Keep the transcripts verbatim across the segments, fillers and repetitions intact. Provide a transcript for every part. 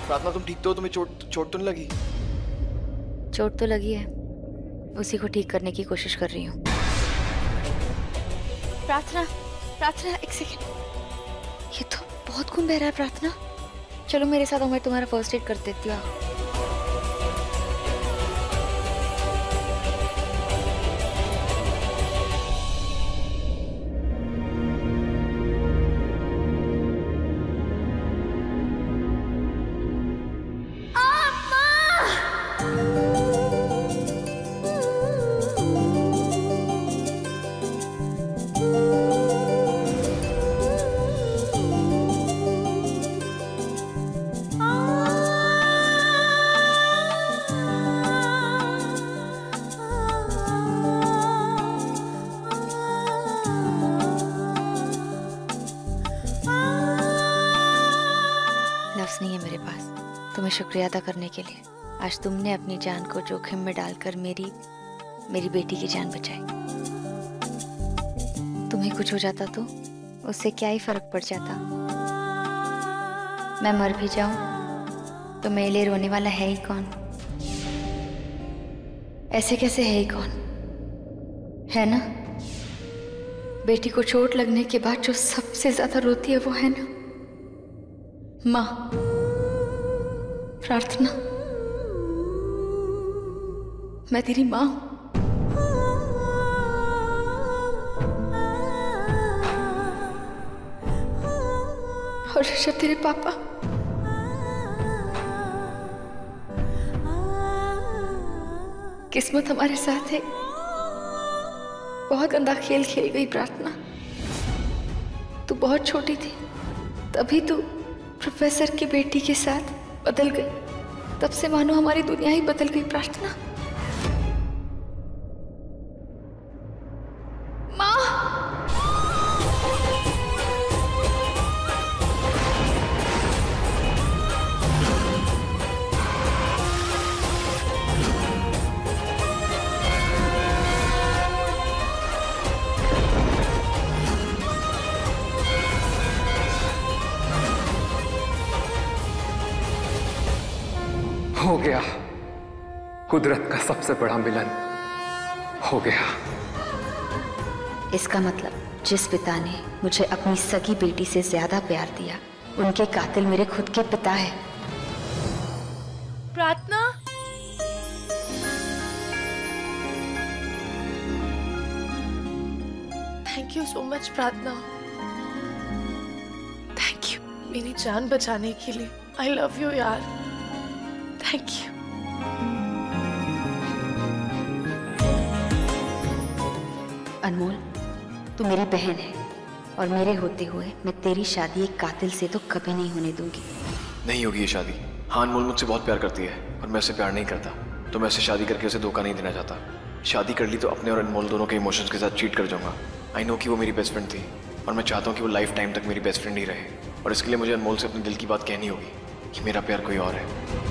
प्रार्थना तुम ठीक तो हो? तुम्हें चोट चोट तो नहीं लगी? चोट तो लगी है, उसी को ठीक करने की कोशिश कर रही हूँ। प्रार्थना, प्रार्थना एक सेकेंड, ये तो बहुत खून बह रहा है। प्रार्थना चलो मेरे साथ, मैं तुम्हारा फर्स्ट एड कर देती हूँ। लफ्ज़ नहीं है मेरे पास तुम्हें शुक्रिया अदा करने के लिए। आज तुमने अपनी जान को जोखिम में डालकर मेरी मेरी बेटी की जान बचाई। तुम्हें कुछ हो जाता तो उससे क्या ही फर्क पड़ जाता। मैं मर भी जाऊं तो मेरे लिए रोने वाला है ही कौन? ऐसे कैसे है ही कौन? है ना, बेटी को चोट लगने के बाद जो सबसे ज्यादा रोती है वो है ना माँ, प्रार्थना। मैं तेरी माँ हूं। और ऋषभ तेरे पापा। किस्मत हमारे साथ है। बहुत गंदा खेल खेल गई प्रार्थना। तू बहुत छोटी थी तभी तू प्रोफेसर की बेटी के साथ बदल गई। तब से मानो हमारी दुनिया ही बदल गई प्रार्थना। माँ, हो गया, कुदरत का सबसे बड़ा मिलन हो गया। इसका मतलब जिस पिता ने मुझे अपनी सगी बेटी से ज्यादा प्यार दिया, उनके कातिल मेरे खुद के पिता है। Prarthana, thank you so much Prarthana. Thank you मेरी जान बचाने के लिए। आई लव यू यार, थैंक यू। अनमोल, तू मेरी बहन है और मेरे होते हुए मैं तेरी शादी एक कातिल से तो कभी नहीं होने दूंगी। नहीं होगी ये शादी। हाँ, अनमोल मुझसे बहुत प्यार करती है और मैं उसे प्यार नहीं करता, तो मैं उसे शादी करके उसे धोखा नहीं देना चाहता। शादी कर ली तो अपने और अनमोल दोनों के इमोशंस के साथ चीट कर जाऊंगा। आई नो कि वो मेरी बेस्ट फ्रेंड थी और मैं चाहता हूँ कि वो लाइफ टाइम तक मेरी बेस्ट फ्रेंड ही रहे, और इसके लिए मुझे अनमोल से अपने दिल की बात कहनी होगी कि मेरा प्यार कोई और है।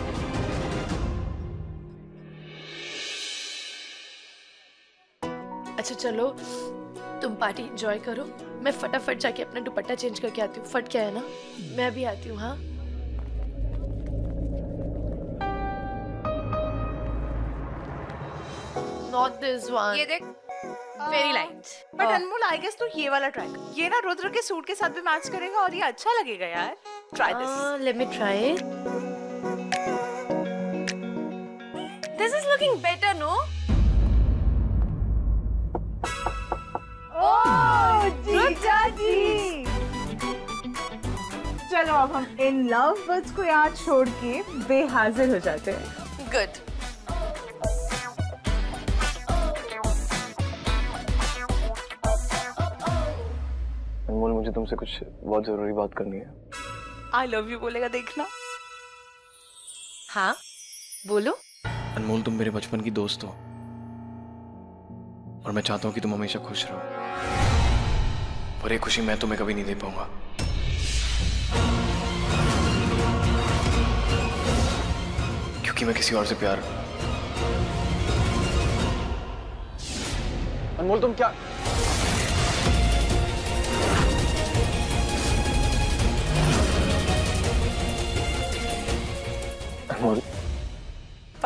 अच्छा चलो तुम पार्टी एंजॉय करो, मैं फटाफट जाके अपना दुपट्टा चेंज करके आती हूँ। फट क्या है ना, मैं भी आती हूँ। हाँ नॉट दिस वन, ये देख very light. But Anmol I guess तू ये वाला ट्राई कर, ये ना रुद्र के सूट के साथ भी मैच करेगा और ये अच्छा लगेगा यार। Try this. Let me try. This is looking better no. जीजा जी, चलो अब हम इन लव बर्ड्स को यहाँ छोड़ के बेहाजिर हो जाते हैं। गुड। अनमोल, मुझे तुमसे कुछ बहुत जरूरी बात करनी है। आई लव यू बोलेगा देखना। हाँ बोलो। अनमोल, तुम मेरे बचपन की दोस्त हो और मैं चाहता हूँ कि तुम हमेशा खुश रहो, पर ये खुशी मैं तुम्हें कभी नहीं दे पाऊंगा। क्योंकि मैं किसी और से प्यार। अनमोल तुम क्या?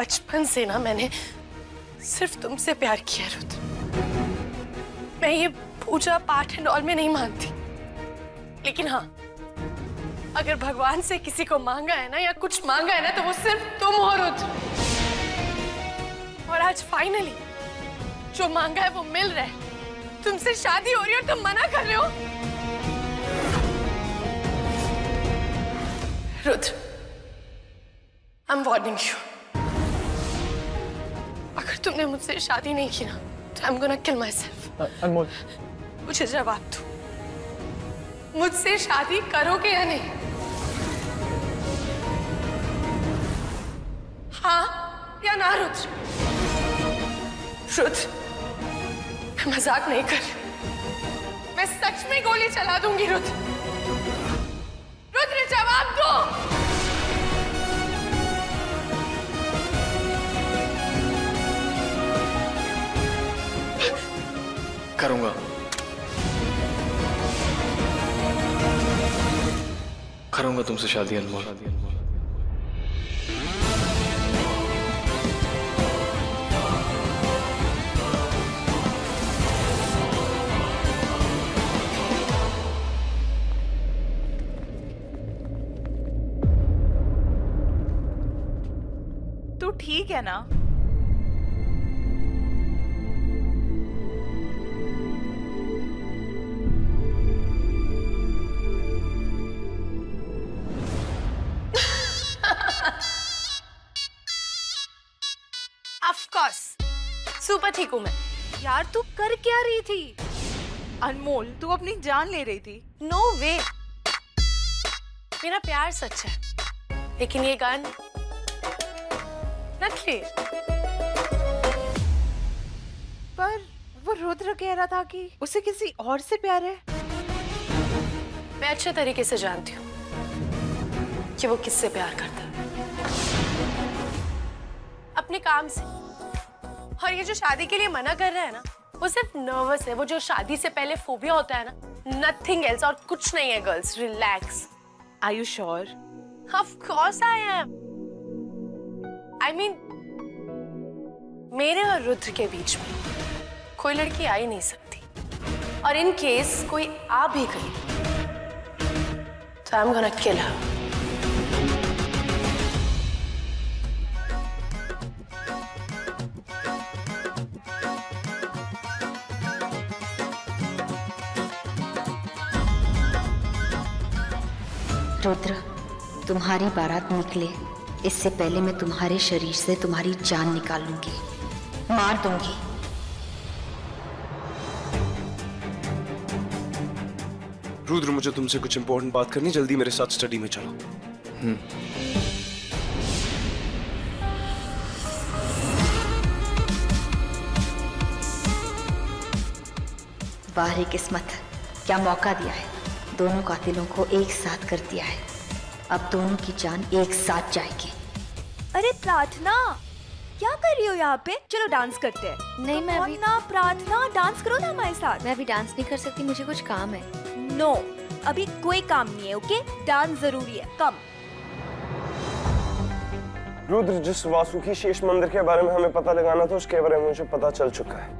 बचपन से ना मैंने सिर्फ तुमसे प्यार किया रुद्र। मैं ये पूजा पाठ एंड ऑल में नहीं मानती, लेकिन हाँ, अगर भगवान से किसी को मांगा है ना या कुछ मांगा है ना तो वो सिर्फ तुम हो रुद्र। और आज फाइनली जो मांगा है वो मिल रहा है। तुमसे शादी हो रही है और तुम मना कर रहे हो। Rudra, I am warning you, अगर तुमने मुझसे शादी नहीं की ना तो I am gonna kill myself. Anmol, मुझे जवाब दो, मुझसे शादी करोगे या नहीं? हाँ या ना रुद्र? रुद्र, मैं मजाक नहीं कर रही, मैं सच में गोली चला दूंगी रुद्र। रुद्र, जवाब दो। करूंगा, करूंगा तुमसे शादी अनमोल। तू ठीक है ना? ऑफ कोर्स, सुपर ठीक हूं मैं। यार तू कर क्या रही थी? अनमोल, तू अपनी जान ले रही थी। नो वे, मेरा प्यार सच है, लेकिन ये गन नकली। पर वो रुद्र कह रहा था कि उसे किसी और से प्यार है। मैं अच्छे तरीके से जानती हूँ कि वो किससे प्यार करता है, अपने काम से। और ये जो शादी के लिए मना कर रहा है ना, वो सिर्फ नर्वस है। वो जो शादी से पहले फोबिया होता है ना, नथिंग एल्स, और कुछ नहीं है। Girls, relax. Are you sure? Of course I am. I mean, मेरे और रुद्र के बीच में कोई लड़की आ ही नहीं सकती, और इन केस कोई आ भी गई तो I am gonna kill her. Rudra, तुम्हारी बारात निकले इससे पहले मैं तुम्हारे शरीर से तुम्हारी जान निकाल लूंगी, मार दूंगी। रुद्र, मुझे तुमसे कुछ इंपॉर्टेंट बात करनी, जल्दी मेरे साथ स्टडी में चलो। हम्म। वाह रे किस्मत, क्या मौका दिया है। दोनों कातिलों को एक साथ कर दिया है। अब दोनों की जान एक साथ जाएगी। अरे प्रार्थना, क्या कर रही हो यहाँ पे? चलो डांस करते हैं। नहीं, मैं अभी ना प्रार्थना, डांस करो ना हमारे साथ। मैं अभी डांस नहीं कर सकती, मुझे कुछ काम है। नो, अभी कोई काम नहीं है। ओके, डांस जरूरी है। कम। रुद्र, जिस वासुकी शेष मंदिर के बारे में हमें पता लगाना था, उसके बारे में मुझे पता चल चुका है।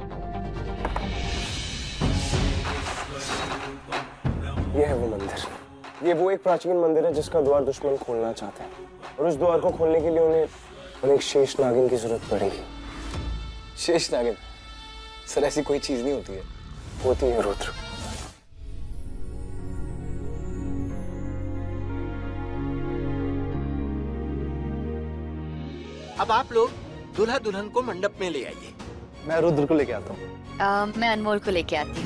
यह है वो मंदिर। ये वो एक प्राचीन मंदिर है जिसका द्वार दुश्मन खोलना चाहते हैं, और उस द्वार को खोलने के लिए उन्हें उन्हें एक शेष नागिन की जरूरत पड़ेगी। शेष नागिन? सर, ऐसी कोई चीज नहीं होती है। होती है रुद्र। अब आप लोग दूल्हा दुल्हन को मंडप में ले आइए। मैं रुद्र को लेके आता हूँ। मैं अनमोल को लेके आती हूँ।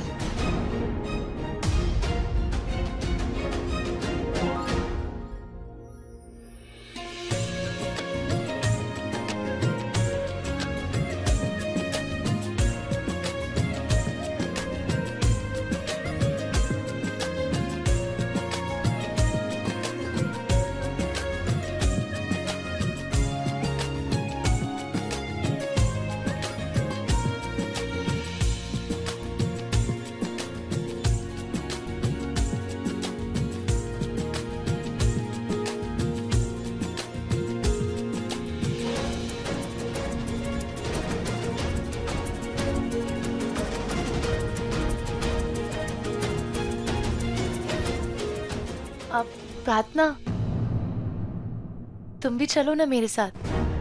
अब प्रार्थना, तुम भी चलो ना मेरे साथ।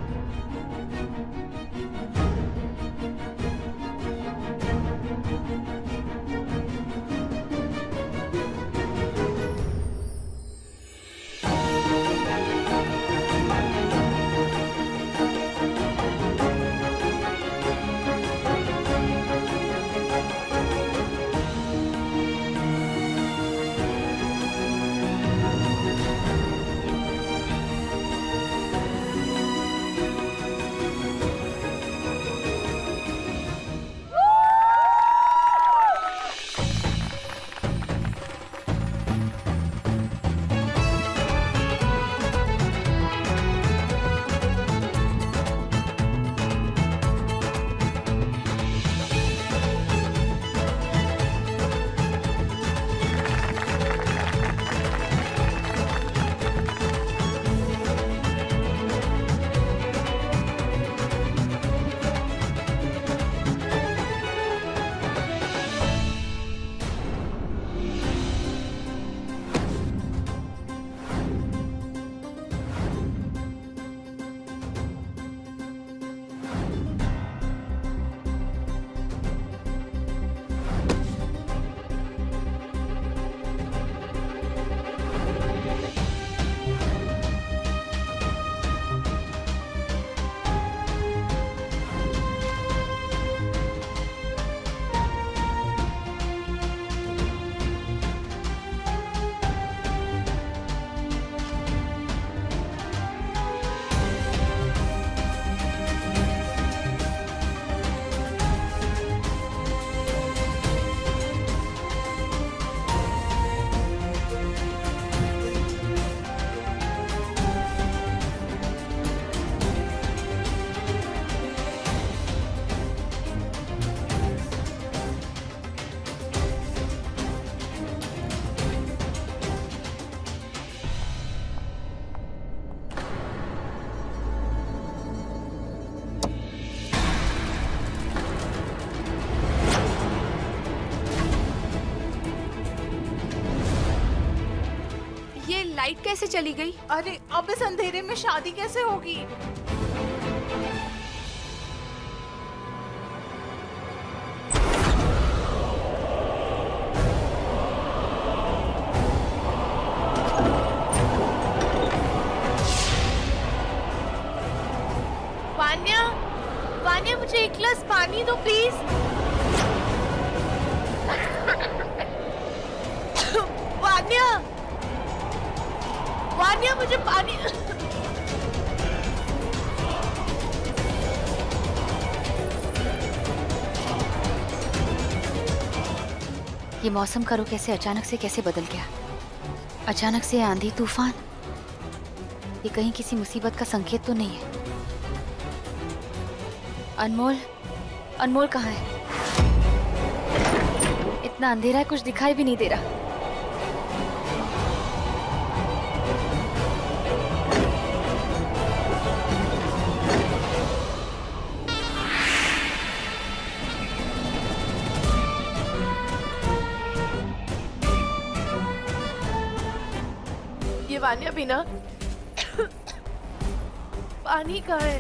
लाइट कैसे चली गई? अरे अब इस अंधेरे में शादी कैसे होगी? वान्या, वान्या मुझे एक गिलास पानी दो प्लीज। वान्या, वान्या मुझे पानी। ये मौसम का रुख कैसे अचानक से कैसे बदल गया? अचानक से आंधी तूफान, ये कहीं किसी मुसीबत का संकेत तो नहीं है? अनमोल, अनमोल कहाँ है? इतना अंधेरा है, कुछ दिखाई भी नहीं दे रहा। ये वान्या बिना पानी कहाँ है?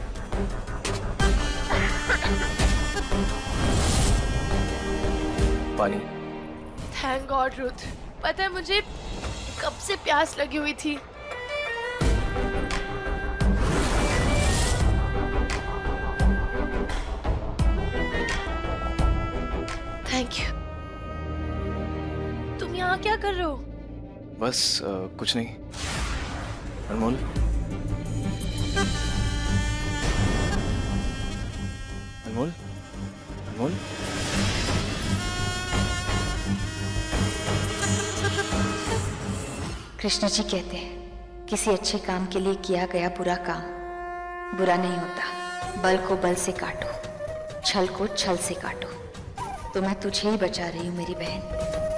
पानी। थैंक गॉड रुथ, पता है मुझे कब से प्यास लगी हुई थी। Thank you. तुम यहाँ क्या कर रहे हो? बस आ, कुछ नहीं। अनमोल, अनमोल, अनमोल, कृष्ण जी कहते हैं किसी अच्छे काम के लिए किया गया बुरा काम बुरा नहीं होता। बल को बल से काटो, छल को छल से काटो। तो मैं तुझे ही बचा रही हूँ मेरी बहन।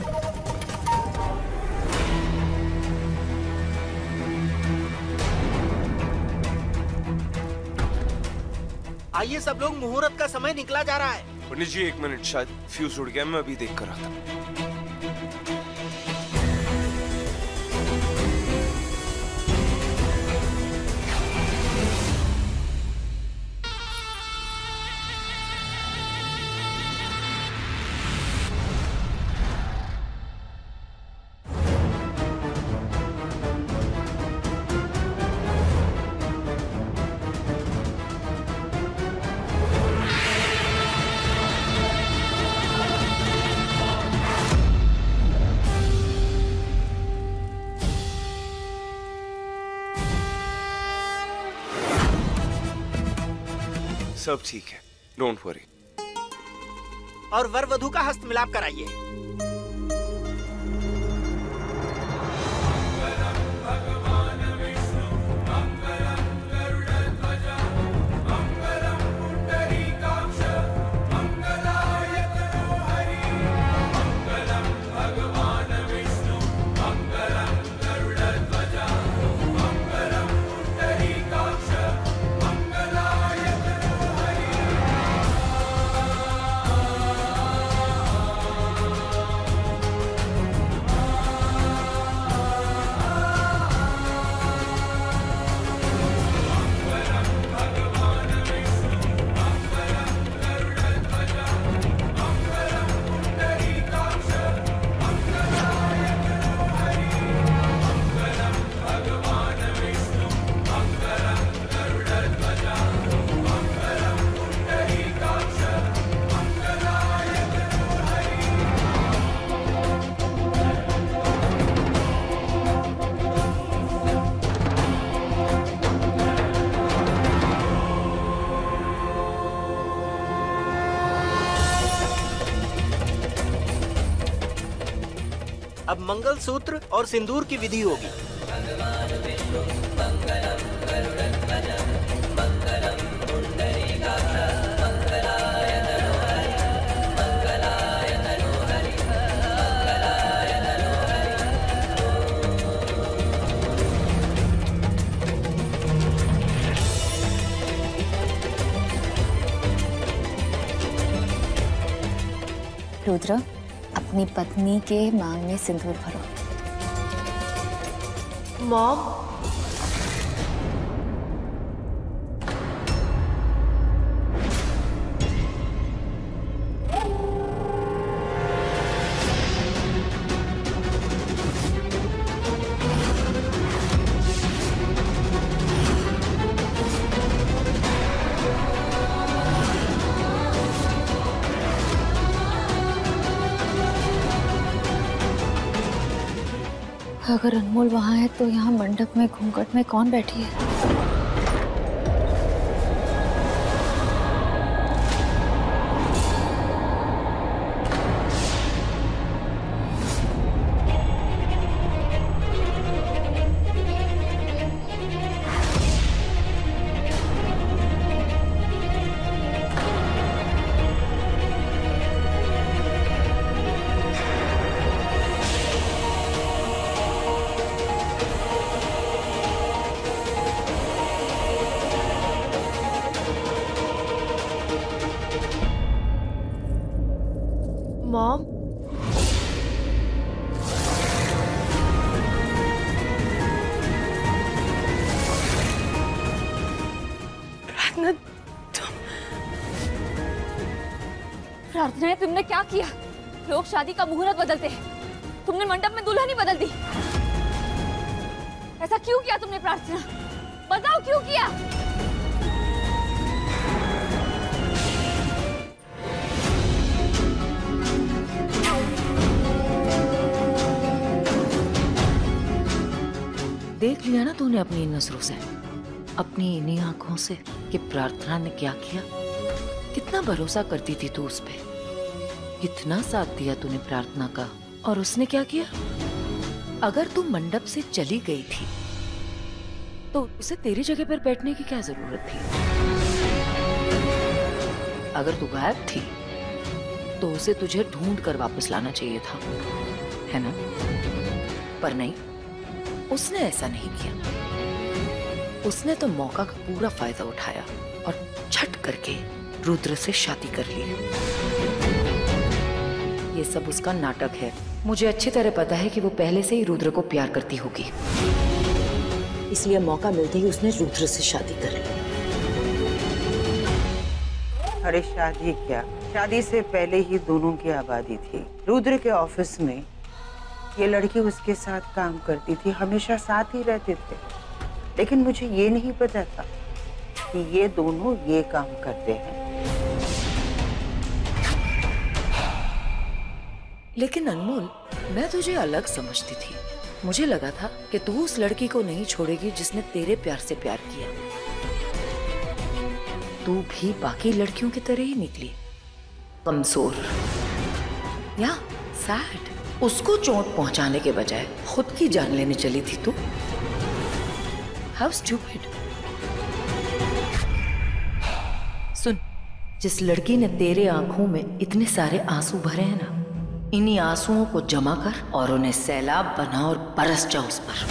आइए सब लोग, मुहूर्त का समय निकला जा रहा है। पंडित जी एक मिनट, शायद फ्यूज उड़ गया, मैं अभी देख कर आता हूँ। सब ठीक है, डोंट वरी। और वर वधु का हस्त मिलाप कराइए। अब मंगलसूत्र और सिंदूर की विधि होगी। रुद्र, अपनी पत्नी के मांग में सिंदूर भरो। मॉम, अगर अनमोल वहां है तो यहाँ मंडप में घूंघट में कौन बैठी है? मॉम, प्रार्थना, तुम प्रार्थना, तुमने क्या किया? लोग शादी का मुहूर्त बदलते हैं, तुमने मंडप में दुल्हन ही बदल दी। ऐसा क्यों किया तुमने प्रार्थना? बताओ क्यों किया? देख लिया ना तूने अपनी नजरों से, अपनी इन्हीं आंखों से कि प्रार्थना ने क्या किया। कितना भरोसा करती थी तू उस पे, कितना साथ दिया तूने प्रार्थना का, और उसने क्या किया? अगर तू मंडप से चली गई थी तो उसे तेरी जगह पर बैठने की क्या जरूरत थी? अगर तू गायब थी तो उसे तुझे ढूंढ कर वापस लाना चाहिए था, है ना? पर नहीं, उसने ऐसा नहीं किया। उसने तो मौका का पूरा फायदा उठाया और झट करके रुद्र से शादी कर ली। ये सब उसका नाटक है। मुझे अच्छी तरह पता है कि वो पहले से ही रुद्र को प्यार करती होगी, इसलिए मौका मिलते ही उसने रुद्र से शादी कर ली। अरे शादी क्या, शादी से पहले ही दोनों की आबादी थी। रुद्र के ऑफिस में ये लड़की उसके साथ काम करती थी, हमेशा साथ ही रहते थे, लेकिन मुझे ये नहीं पता था कि ये दोनों ये काम करते हैं। लेकिन अनमोल, मैं तुझे अलग समझती थी। मुझे लगा था कि तू उस लड़की को नहीं छोड़ेगी जिसने तेरे प्यार से प्यार किया। तू भी बाकी लड़कियों की तरह ही निकली, कमजोर या सैड। उसको चोट पहुंचाने के बजाय खुद की जान लेने चली थी तू। How stupid. सुन, जिस लड़की ने तेरे आंखों में इतने सारे आंसू भरे हैं ना, इन्हीं आंसुओं को जमा कर और उन्हें सैलाब बना और बरस जा उस पर।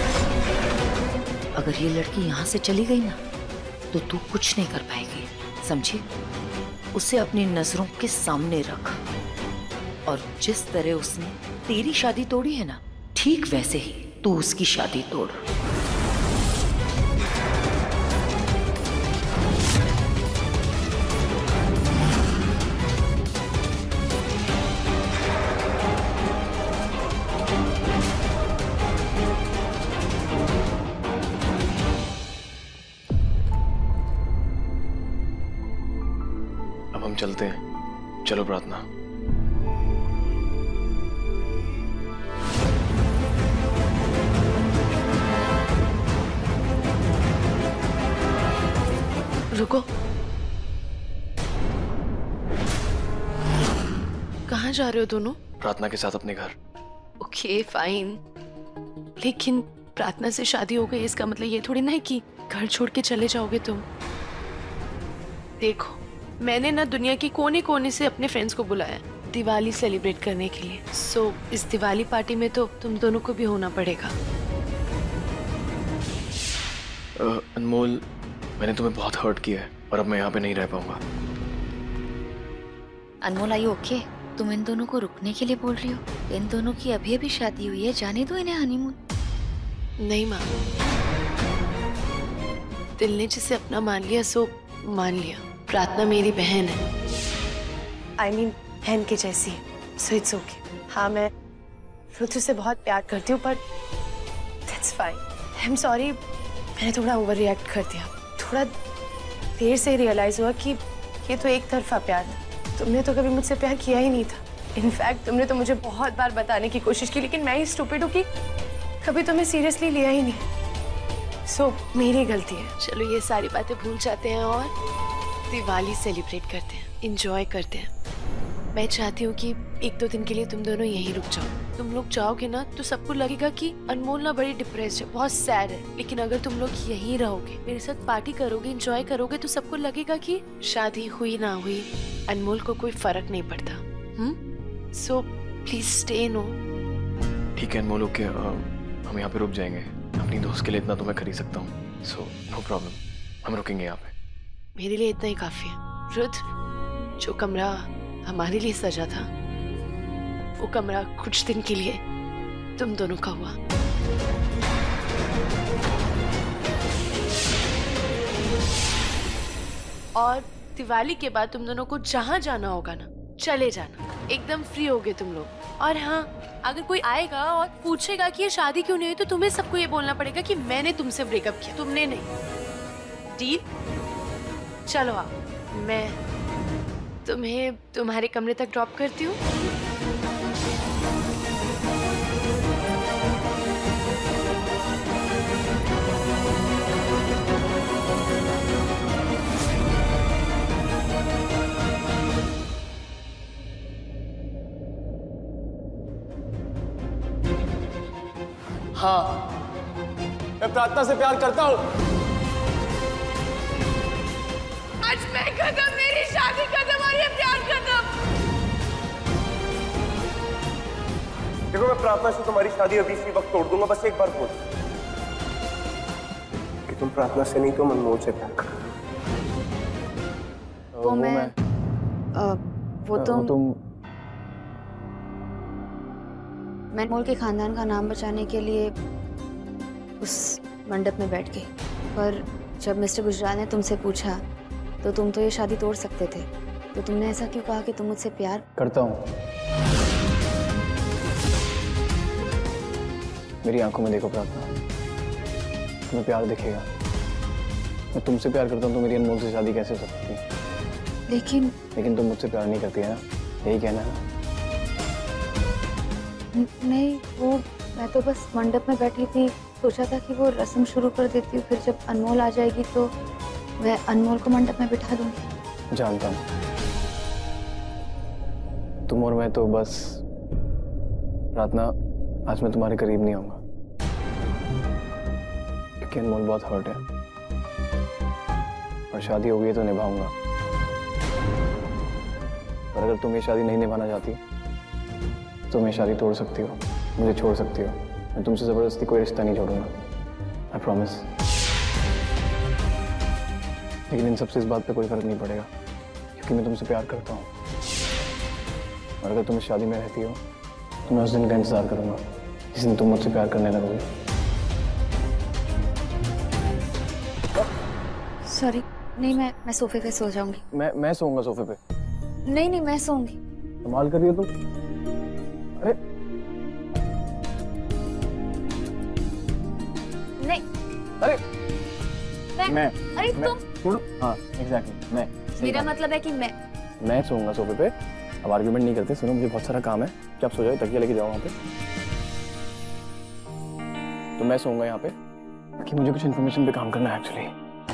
अगर ये लड़की यहाँ से चली गई ना तो तू कुछ नहीं कर पाएगी, समझी? उसे अपनी नजरों के सामने रख, और जिस तरह उसने तेरी शादी तोड़ी है ना, ठीक वैसे ही तू उसकी शादी तोड़। अब हम चलते हैं, चलो प्रार्थना। रुको, कहाँ जा रहे हो दोनों? प्रार्थना के साथ अपने घर। ओके फाइन, लेकिन प्रार्थना से शादी हो गई इसका मतलब ये थोड़ी ना है कि घर छोड़ के चले जाओगे तुम। देखो, मैंने ना दुनिया के कोने कोने से अपने फ्रेंड्स को बुलाया दिवाली सेलिब्रेट करने के लिए। सो so, इस दिवाली पार्टी में तो तुम दोनों को भी होना पड़ेगा। uh, अनमोल, मैंने तुम्हें बहुत हर्ट किया है और अब मैं यहाँ पे नहीं रह पाऊंगा। Anmol, I okay? तुम इन दोनों को रुकने के लिए बोल रही हो? इन दोनों की अभी अभी शादी हुई है, जाने दो इन्हें हनीमून। नहीं माँ, दिल ने जिसे अपना मान लिया सो मान लिया। प्रार्थना मेरी बहन है, आई I मीन mean, बहन के जैसी, सो इट्स ओके। हाँ, मैं रुतु से बहुत प्यार करती हूँ, पर that's fine. I am sorry, मैंने थोड़ा ओवर रिएक्ट कर दिया। थोड़ा देर से रियलाइज हुआ कि ये तो एक तरफा प्यार था। तुमने तो कभी मुझसे प्यार किया ही नहीं था। इनफैक्ट तुमने तो मुझे बहुत बार बताने की कोशिश की, लेकिन मैं ही स्टूपिड हूँ कि कभी तुम्हें सीरियसली लिया ही नहीं। सो so, मेरी गलती है। चलो ये सारी बातें भूल जाते हैं और दिवाली सेलिब्रेट करते हैं, एंजॉय करते हैं। मैं चाहती हूँ कि एक दो दिन के लिए तुम दोनों यहीं रुक जाओ। तुम लोग जाओगे ना तो सबको लगेगा कि अनमोल ना बड़ी डिप्रेस्ड है, बहुत सैड है। लेकिन अगर तुम लोग यहीं रहोगे, मेरे साथ पार्टी करोगे, एंजॉय करोगे, तो सबको लगेगा कि शादी हुई ना हुई अनमोल को कोई फर्क नहीं पड़ता। Hmm so please stay. No ठीक है अनमोल, ओके, हम यहाँ पे रुक जाएंगे। अपनी दोस्त के लिए इतना तो मैं खरीद सकता हूँ, सो नो प्रॉब्लम, हम रुकेंगे यहाँ पे। मेरे लिए इतना ही काफी है। रुद्र, जो कमरा हमारे लिए सजा था वो कमरा कुछ दिन के लिए तुम दोनों का हुआ। और दिवाली के बाद तुम दोनों को जहां जाना होगा ना, चले जाना, एकदम फ्री होगे तुम लोग। और हाँ, अगर कोई आएगा और पूछेगा कि ये शादी क्यों नहीं हुई, तो तुम्हें सबको ये बोलना पड़ेगा कि मैंने तुमसे ब्रेकअप किया, तुमने नहीं। डील? चलो आओ, मैं तुम्हें तुम्हारे कमरे तक ड्रॉप करती हूँ। हाँ, मैं प्रार्थना से प्यार करता हूँ। आज मैं खत्म, मेरी शादी खत्म और ये प्यार खत्म। देखो, मैं प्रार्थना से तुम्हारी शादी अभी इसी वक्त तोड़ दूंगा। बस एक बार बोल कि तुम प्रार्थना से नहीं तो मनमोहन से प्यार करो। वो मैं, आ, वो तुम तुम मैं अनमोल के खानदान का नाम बचाने के लिए उस मंडप में बैठ गई, पर जब मिस्टर गुजराल ने तुमसे पूछा तो तुम तो ये शादी तोड़ सकते थे, तो तुमने ऐसा क्यों कहा कि तुम मुझसे प्यार करता हूँ? मेरी आंखों में देखो प्रार्थना, तुम्हें प्यार दिखेगा। मैं तुमसे प्यार करता हूँ तो मेरी अनमोल से शादी कैसे हो सकती है? लेकिन लेकिन तुम मुझसे प्यार नहीं करती है ना, यही कहना है ना? नहीं, वो मैं तो बस मंडप में बैठी थी, सोचा था कि वो रस्म शुरू कर देती हूँ, फिर जब अनमोल आ जाएगी तो मैं अनमोल को मंडप में बिठा दूंगी। जानता हूँ, तुम और मैं तो बस प्रार्थना, आज मैं तुम्हारे करीब नहीं आऊंगा क्योंकि अनमोल बहुत हर्ट है और शादी हो गई तो निभाऊंगा। पर अगर तुम ये शादी नहीं निभाना चाहती तो मैं शादी तोड़ सकती हो, मुझे छोड़ सकती हो। मैं तुमसे जबरदस्ती कोई रिश्ता नहीं जोड़ूंगा, आई प्रॉमिस। लेकिन इन सबसे इस बात पे कोई फर्क नहीं पड़ेगा क्योंकि मैं तुमसे प्यार करता हूँ। और अगर तुम इस शादी में रहती हो तो मैं उस दिन का इंतजार करूंगा जिस दिन तुम मुझसे प्यार करने लगोगी। सॉरी, नहीं मैं मैं सोफे पे सो जाऊंगी। मैं मैं सोऊंगा सोफे पे। नहीं नहीं मैं सोऊंगी। कमाल कर रही हो तुम। अरे नहीं, अरे मैं, मैं अरे मैं, तुम। हाँ एग्जैक्टली, मैं मेरा मतलब है कि मैं मैं सोऊंगा सोफे पे। अब आर्ग्यूमेंट नहीं करते, सुनो मुझे बहुत सारा काम है, क्या आप सो जाओ, तकिया लेके जाओ वहाँ पे। तो मैं सोऊंगा यहाँ पे कि मुझे कुछ इन्फॉर्मेशन पे काम करना है एक्चुअली।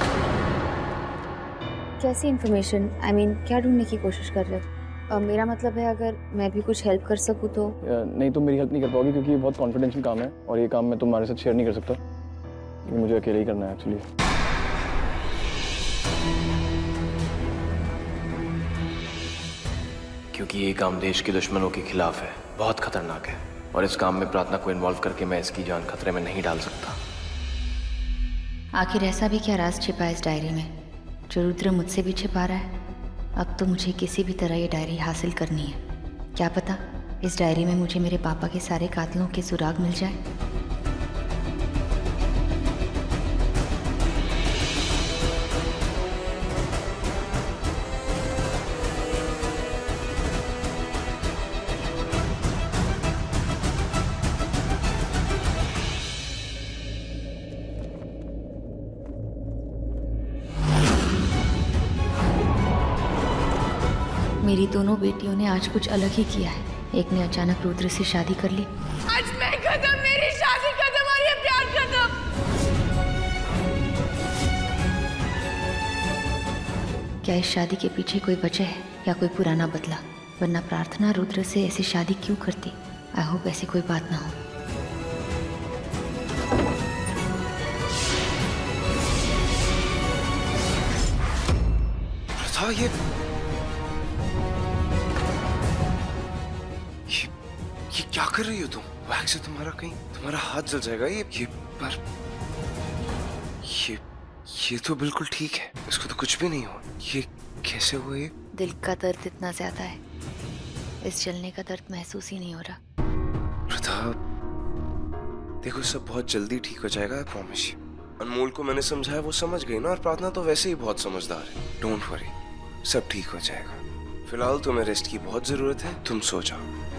कैसी information? I I mean mean, क्या ढूंढने की कोशिश कर रहे हो? uh, मेरा मतलब है अगर मैं भी कुछ हेल्प कर सकूँ तो। uh, नहीं, तुम मेरी हेल्प नहीं कर पाओगी क्योंकि ये बहुत कॉन्फिडेंशियल काम है और ये काम मैं तुम्हारे साथ शेयर नहीं कर सकता, ये मुझे अकेले ही करना है एक्चुअली। क्योंकि ये काम देश के दुश्मनों के खिलाफ है, बहुत खतरनाक है और इस काम में प्रार्थना को इन्वॉल्व करके मैं इसकी जान खतरे में नहीं डाल सकता। आखिर ऐसा भी क्या राज छिपा है इस डायरी में जो रुद्र मुझसे भी छिपा रहा है? अब तो मुझे किसी भी तरह ये डायरी हासिल करनी है। क्या पता इस डायरी में मुझे मेरे पापा के सारे कातिलों के सुराग मिल जाए। मेरी दोनों बेटियों ने आज कुछ अलग ही किया है। एक ने अचानक रुद्र से शादी कर ली। आज मैं खत्म, मेरी शादी खत्म और ये प्यार खत्म। क्या इस शादी के पीछे कोई वजह है या कोई पुराना बदला? वरना प्रार्थना रुद्र से ऐसी शादी क्यों करती? आई होप ऐसी कोई बात ना हो। प्रथा, ये ये क्या कर रही हो तुम? वैक्स से तुम्हारा कहीं तुम्हारा हाथ जल जाएगा। ये ये पर ये ये तो बिल्कुल ठीक है, इसको तो कुछ भी नहीं हुआ। ये कैसे हुआ? ये दिल का दर्द इतना ज्यादा है, इस जलने का दर्द महसूस ही नहीं हो रहा। प्रताप देखो, सब बहुत जल्दी ठीक हो जाएगा, आई प्रॉमिस यू। अनमोल को मैंने समझाया, वो समझ गई ना, और प्रार्थना तो वैसे ही बहुत समझदार है। डोंट वरी, सब ठीक हो जाएगा। फिलहाल तुम्हें रेस्ट की बहुत जरूरत है, तुम सो जाओ।